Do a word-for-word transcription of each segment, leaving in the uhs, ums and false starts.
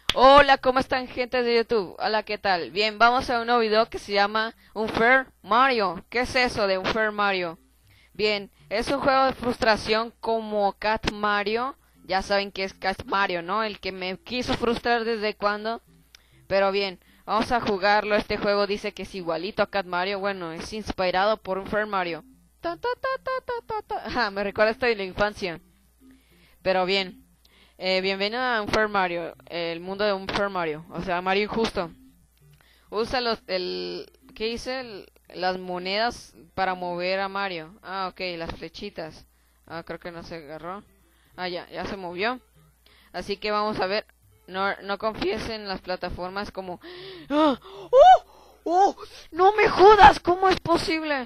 Hola, ¿cómo están, gente de YouTube? Hola, ¿qué tal? Bien, vamos a un nuevo video que se llama Unfair Mario. ¿Qué es eso de Unfair Mario? Bien, es un juego de frustración como Cat Mario. Ya saben que es Cat Mario, ¿no? El que me quiso frustrar desde cuando. Pero bien, vamos a jugarlo. Este juego dice que es igualito a Cat Mario. Bueno, es inspirado por Unfair Mario. Ta, ta, ta, ta, ta, ta, ta. Ja, me recuerda esto de la infancia. Pero bien. Eh, bienvenido a Unfair Mario, el mundo de Unfair Mario, o sea, Mario injusto. Usa los, el, ¿qué dice? El- las monedas para mover a Mario. Ah, ok, las flechitas. Ah, creo que no se agarró. Ah, ya, ya se movió. Así que vamos a ver. No, no confíes en las plataformas como... ¡Ah! ¡Oh! ¡Oh! ¡No me jodas! ¿Cómo es posible?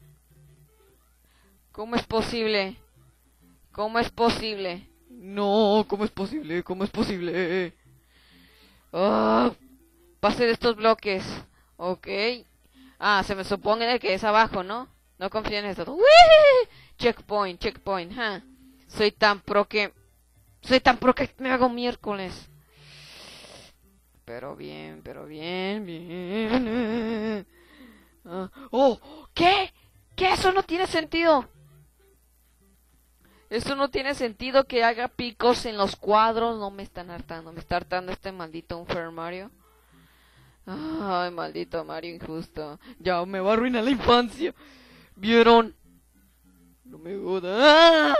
¿Cómo es posible? ¿Cómo es posible? No, ¿cómo es posible? ¿Cómo es posible? Oh, pase de estos bloques. Ok. Ah, se me supone que es abajo, ¿no? No confío en esto. ¡Uy! Checkpoint, checkpoint. Huh. Soy tan pro que... Soy tan pro que me hago miércoles. Pero bien, pero bien, bien. Ah, ¡Oh! ¿Qué? ¿Qué? Eso no tiene sentido. Eso no tiene sentido que haga picos en los cuadros. No me están hartando. Me está hartando este maldito Unfair Mario. Ay, maldito Mario injusto. Ya me va a arruinar la infancia. ¿Vieron? No me jodas.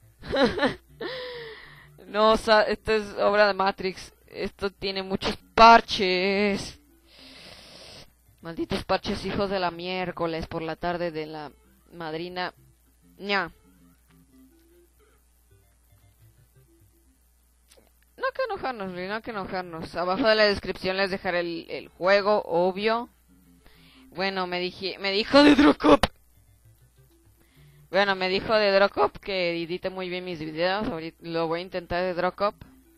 No, sa- esto es obra de Matrix. Esto tiene muchos parches. Malditos parches hijos de la miércoles por la tarde de la madrina. Ña. No hay que enojarnos, Luis, no hay que enojarnos. Abajo de la descripción les dejaré el, el juego, obvio. Bueno, me dije, me dijo de Drocop. Bueno, me dijo de Drocop que edite muy bien mis videos. Ahorita lo voy a intentar de Drocop.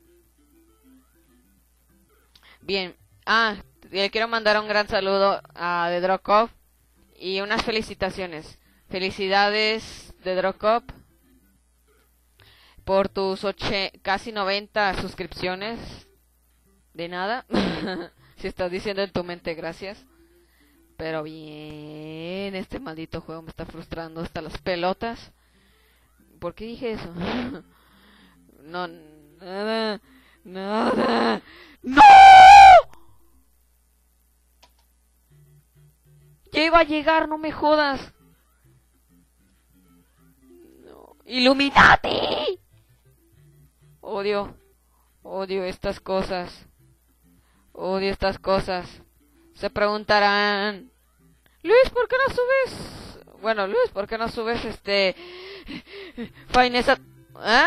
Bien. Ah, le quiero mandar un gran saludo a de Drocop y unas felicitaciones. Felicidades de Drocop por tus oche, casi noventa suscripciones. De nada. Si estás diciendo en tu mente gracias. Pero bien, este maldito juego me está frustrando hasta las pelotas. ¿Por qué dije eso? No, nada, nada. ¡No! Ya iba a llegar, no me jodas. No. ¡Illuminati! Odio, odio estas cosas. Odio estas cosas. Se preguntarán, Luis, ¿por qué no subes? Bueno, Luis, ¿por qué no subes este... Fainesa... ¿Ah?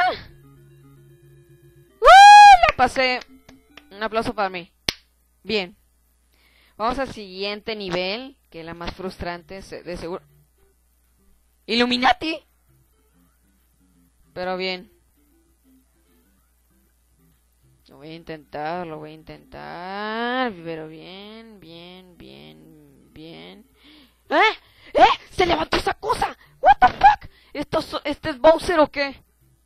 ¡Uh! La pasé. Un aplauso para mí. Bien. Vamos al siguiente nivel, que es la más frustrante, de seguro. ¡Illuminati! Pero bien. Lo voy a intentar, lo voy a intentar. Pero bien, bien, bien, bien. ¿Eh? ¿Eh? ¡Se levantó esa cosa! ¿What the fuck? ¿Esto, ¿Este es Bowser o qué?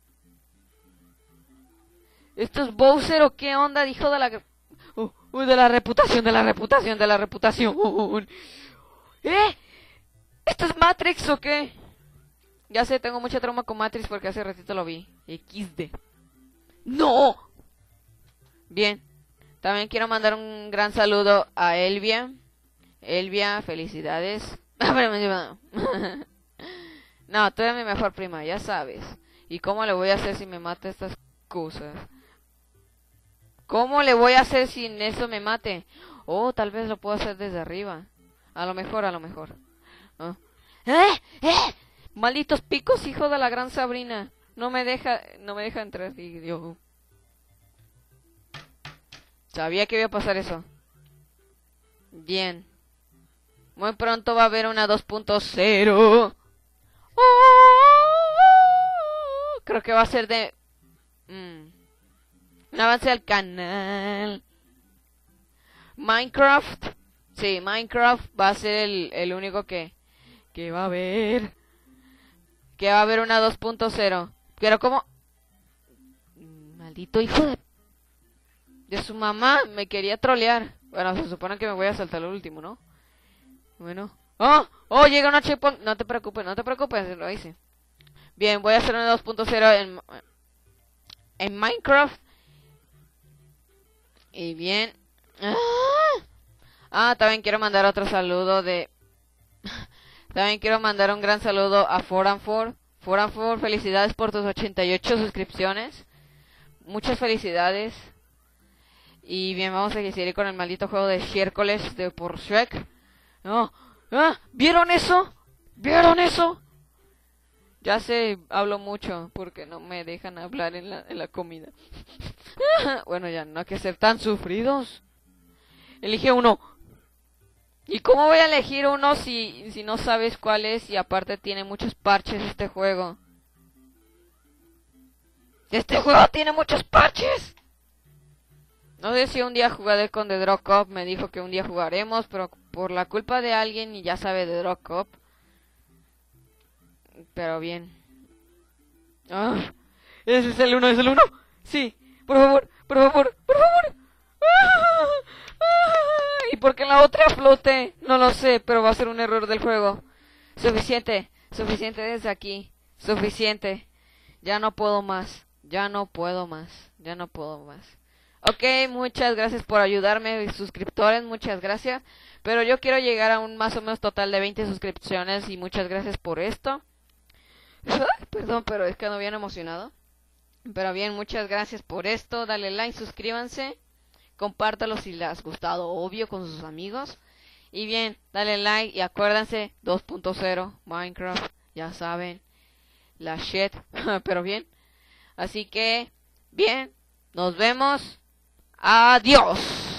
¿Esto es Bowser o qué onda? Dijo de la... Uh, uh, de la reputación, de la reputación, de la reputación. Uh, uh. ¿Eh? ¿Esto es Matrix o qué? Ya sé, tengo mucha trauma con Matrix porque hace ratito lo vi. equis de. ¡No! Bien. También quiero mandar un gran saludo a Elvia. Elvia, felicidades. No, tú eres mi mejor prima, ya sabes. ¿Y cómo le voy a hacer si me mata estas cosas? ¿Cómo le voy a hacer sin eso me mate? Oh, tal vez lo puedo hacer desde arriba. A lo mejor, a lo mejor. ¿Oh? ¿Eh? ¿Eh? Malditos picos, hijo de la gran Sabrina. No me deja, no me deja entrar. Y yo... Sabía que iba a pasar eso. Bien. Muy pronto va a haber una dos punto cero. Oh, creo que va a ser de... Mm, un avance al canal. Minecraft. Sí, Minecraft va a ser el, el único que... Que va a haber... Que va a haber una dos punto cero. Pero como... Maldito hijo de... de su mamá me quería trolear. Bueno, se supone que me voy a saltar lo último, ¿no? Bueno. ¡Oh! ¡Oh! Llega una checkpoint. No te preocupes, no te preocupes, lo hice. Bien, voy a hacer una dos punto cero en, en Minecraft. Y bien. ¡Ah! Ah, también quiero mandar otro saludo de... También quiero mandar un gran saludo a Foranfor. Foranfor, felicidades por tus ochenta y ocho suscripciones. Muchas felicidades. Y bien, vamos a seguir con el maldito juego de Hércules de por Shrek. No. ¿Ah? ¿Vieron eso? ¿Vieron eso? Ya sé, hablo mucho porque no me dejan hablar en la, en la comida. Bueno, ya no hay que ser tan sufridos. Elige uno. ¿Y cómo voy a elegir uno si, si no sabes cuál es? Y aparte tiene muchos parches este juego. ¡Este juego tiene muchos parches! No sé si un día jugaré con The Drop Cup. Me dijo que un día jugaremos, pero por la culpa de alguien y ya sabe de Drop Cup. Pero bien. Ah, ese es el uno, es el uno. Sí, por favor, por favor, por favor. Ah, ah, ¿y por qué la otra flote? No lo sé, pero va a ser un error del juego. Suficiente, suficiente desde aquí. Suficiente. Ya no puedo más. Ya no puedo más. Ya no puedo más. Ok, muchas gracias por ayudarme, suscriptores, muchas gracias. Pero yo quiero llegar a un más o menos total de veinte suscripciones y muchas gracias por esto. Perdón, pero es que ando bien emocionado. Pero bien, muchas gracias por esto. Dale like, suscríbanse. Compártalo si les ha gustado, obvio, con sus amigos. Y bien, dale like y acuérdense, dos punto cero, Minecraft, ya saben, la shit. Pero bien, así que, bien, nos vemos. Adiós.